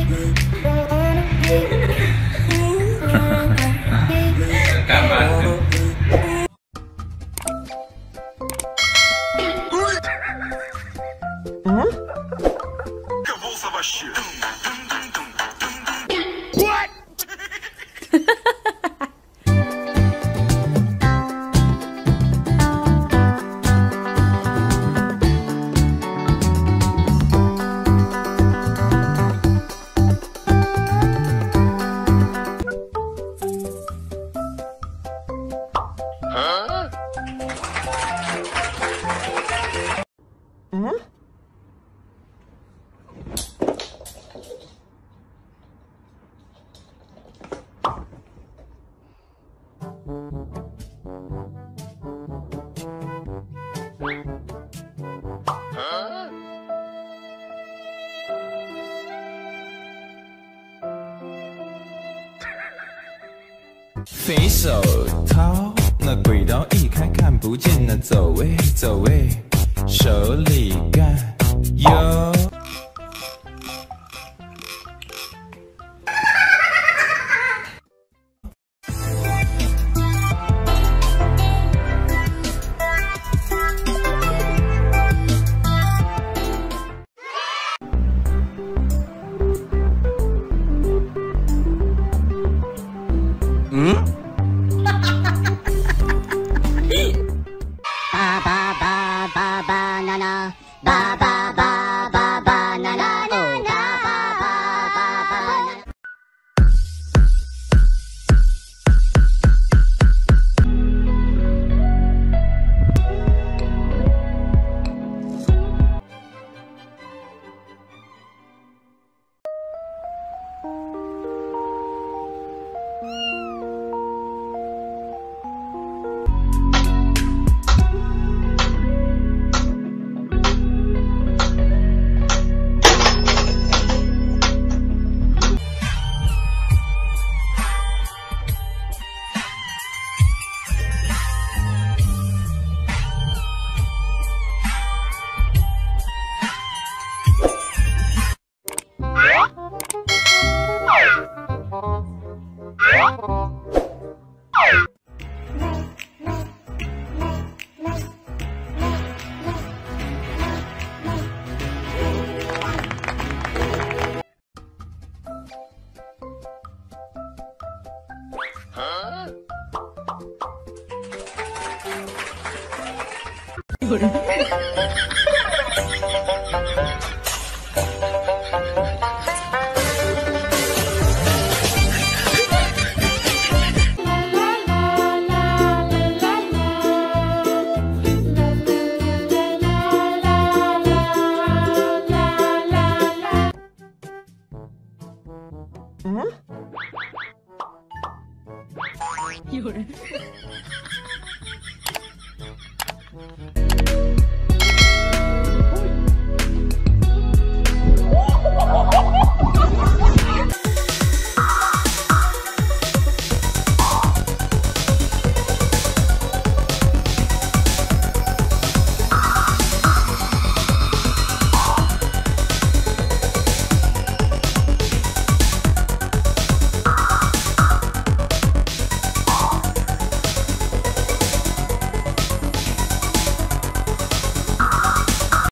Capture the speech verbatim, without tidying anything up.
肥手掏，那轨道一开看不见，那走位走位，手里干有。嗯。巴巴巴巴巴娜娜，巴巴巴巴巴娜娜，哦，巴巴巴巴巴。有人。